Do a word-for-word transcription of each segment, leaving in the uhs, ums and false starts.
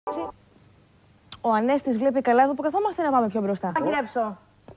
Ο Ανέστης βλέπει καλά εδώ που καθόμαστε, να πάμε πιο μπροστά. Θα γυρέψω.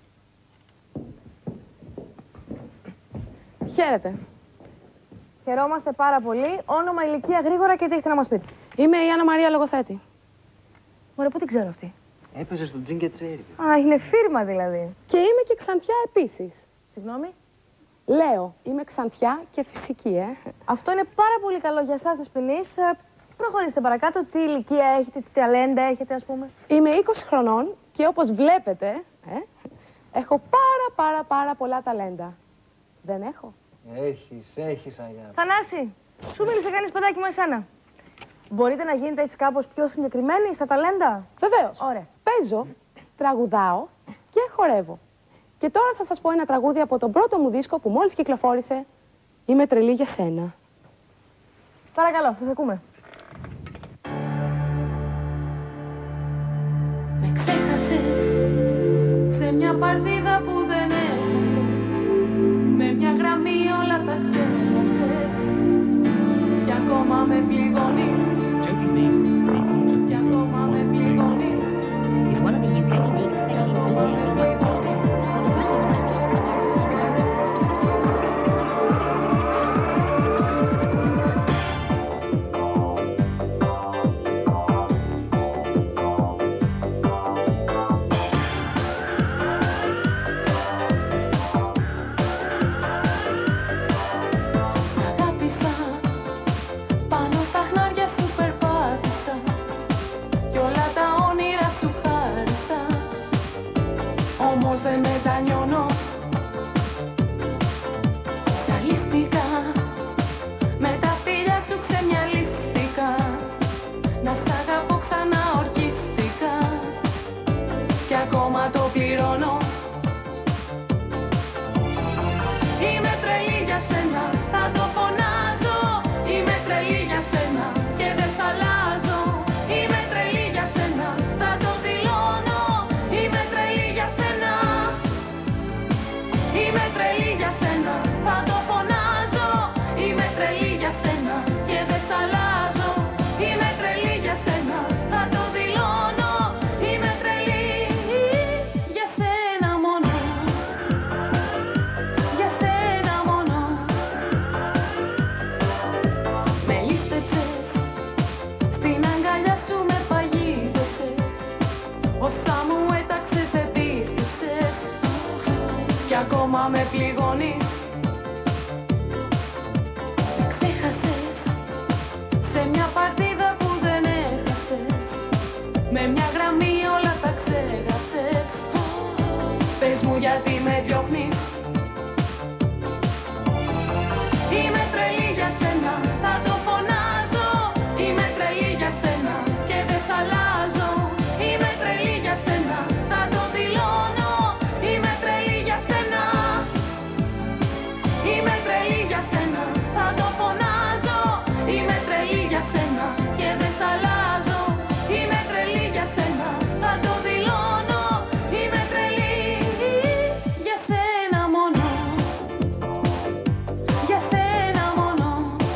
Χαίρετε. Χαιρόμαστε πάρα πολύ. Όνομα, ηλικία, γρήγορα και τι έχετε να μας πείτε. Είμαι η Άννα Μαρία Λογοθέτη. Ωραία, πού την ξέρω αυτή. Έπαιζε στο Τζιν και Τσέρι. Α, είναι φίρμα δηλαδή. Και είμαι και Ξαντιά επίσης. Συγγνώμη. Λέω, είμαι Ξαντιά και φυσική, ε. Αυτό είναι πάρα πολύ καλό για εσάς της ποινής. Προχωρήστε παρακάτω. Τι ηλικία έχετε, τι ταλέντα έχετε, ας πούμε. Είμαι είκοσι χρονών και όπως βλέπετε, ε, έχω πάρα πάρα πάρα πολλά ταλέντα. Δεν έχω. Έχεις, έχεις, Αγιά. Θανάση, σου μίλησε κανείς παιδάκι μου εσένα. Μπορείτε να γίνετε έτσι κάπως πιο συγκεκριμένοι στα ταλέντα. Βεβαίως. Ωραία. Παίζω, τραγουδάω και χορεύω. Και τώρα θα σας πω ένα τραγούδι από τον πρώτο μου δίσκο που μόλις κυκλοφόρησε. Είμαι τρελή για σένα. Παρακαλώ, σας ακούμε. Με ξέχασες σε μια παρτίδα που δεν έχασες. Με μια γραμμή όλα τα ξέχασες. Κι ακόμα με πληγώνεις. Κι ακόμα με πληγώνεις. Δεν μετανιώνω. Ζαλίστηκα, με τα φίλια σου ξεμυαλίστηκα. Να σ' αγαπώ ξανά ορκίστηκα. Κι ακόμα το πληρώνω. Είμαι τρελή για σένα, θα το φωνάζω. Είμαι τρελή για σένα και δεν σ' αλλάζω. Είμαι τρελή για σένα, θα το δηλώνω. Είμαι τρελή για σένα. Είμαι τρελή για σένα, θα το φωνάζω. Είμαι τρελή για σένα και δεν σ' αλλάζω. Είμαι τρελή για σένα, θα το δηλώνω. Είμαι τρελή για σένα μόνο. Για σένα μόνο. Με λίστεψες, στην αγκαλιά σου με παγίδεψες. Όσα μου έταξες δεν πίστεψες. Κι ακόμα με πληγώνεις. Με ξέχασες σε μια παρτίδα που δεν έχασες. Με μια γραμμή όλα τα ξέγραψες. Πες μου γιατί με διώχνεις. Είμαι τρελή για σένα, θα το φωνάζω. Είμαι τρελή για σένα και δεν σ' αλλάζω. Είμαι τρελή για σένα, θα το δηλώνω. Είμαι τρελή για σένα. Είμαι τρελή για σένα, θα το φωνάζω. Είμαι τρελή για σένα και δεν σ' αλλάζω. Είμαι τρελή για σένα, θα το δηλώνω. Είμαι τρελή για σένα μόνο. Για σένα μόνο.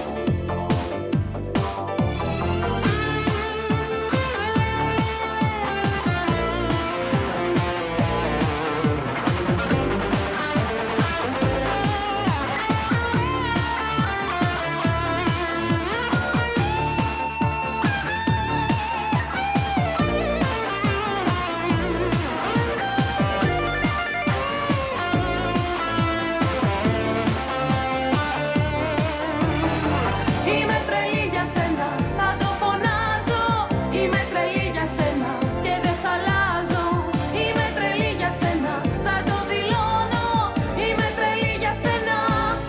Είμαι τρελή για σένα, θα το φωνάζω. Είμαι τρελή για σένα και δεν σ' αλλάζω. Είμαι τρελή για σένα, θα το δηλώνω. Είμαι τρελή για σένα.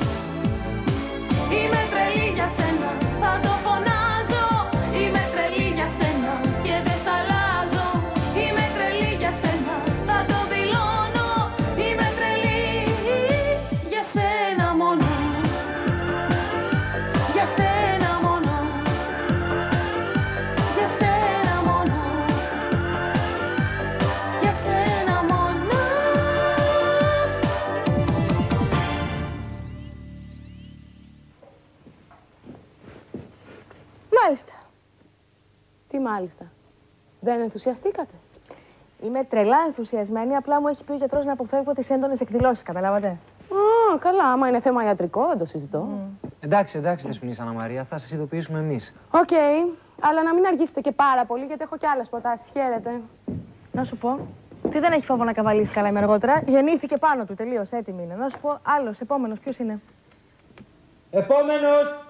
Είμαι τρελή για σένα, θα το φωνάζω. Είμαι τρελή για σένα και δεν σ' αλλάζω. Είμαι τρελή για σένα, θα το δηλώνω. Είμαι τρελή για σένα μόνο. Για σένα μόνο. Για σένα μόνο. Για σένα μόνο. Μάλιστα. Τι μάλιστα. Δεν ενθουσιαστήκατε? Είμαι τρελά ενθουσιασμένη, απλά μου έχει πει ο γιατρός να αποφεύγω τις έντονες εκδηλώσεις, καταλάβατε. Α, καλά, άμα είναι θέμα ιατρικό, δεν το συζητώ. Mm. Εντάξει, εντάξει, Δεσποινής Αννα Μαρία, θα σας ειδοποιήσουμε εμείς. Οκ, okay, αλλά να μην αργήσετε και πάρα πολύ, γιατί έχω κι άλλες προτάσεις. Χαίρετε. Να σου πω, τι δεν έχει φόβο να καβαλήσει καλά είμαι αργότερα. Γεννήθηκε πάνω του, τελείως έτοιμη είναι. Να σου πω, άλλος, επόμενος, ποιος είναι? Επόμενος!